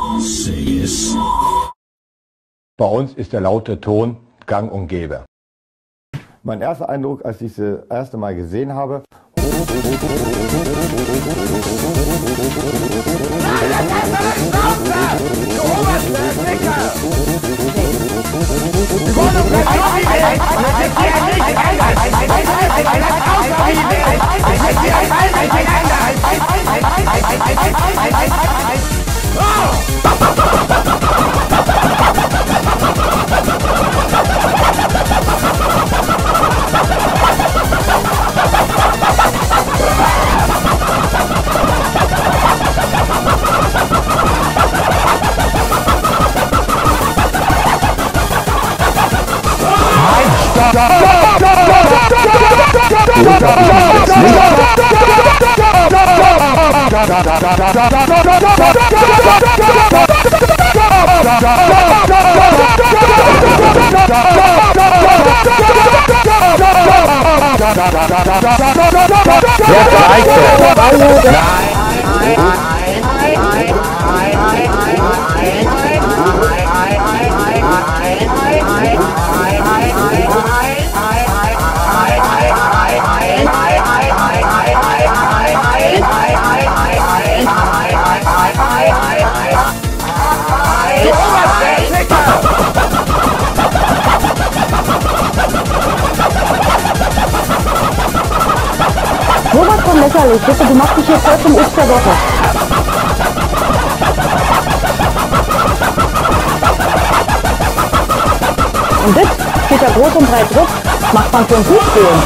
Bei uns ist der laute Ton gang und gäbe. Mein erster Eindruck, als ich sie das erste Mal gesehen habe, Sowas von lächerlich, bitte, du machst dich hier voll zum Obst der Woche. Und das steht da groß und breit drauf, macht man für einen Fußboden.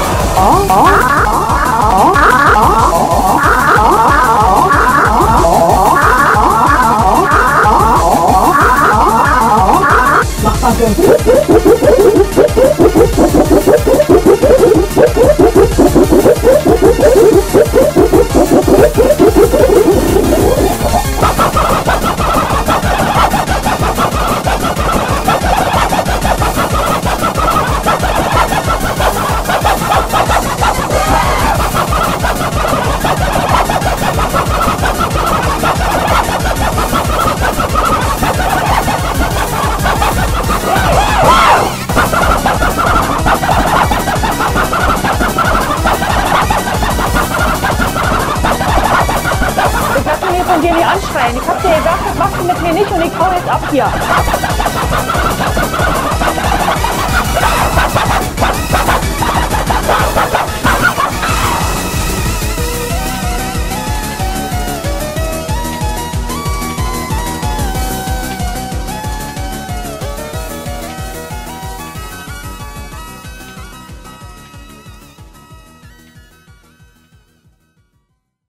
Macht man für einen von dir nicht anschreien. Ich hab dir gesagt, das machst du mit mir nicht und ich hau jetzt ab hier.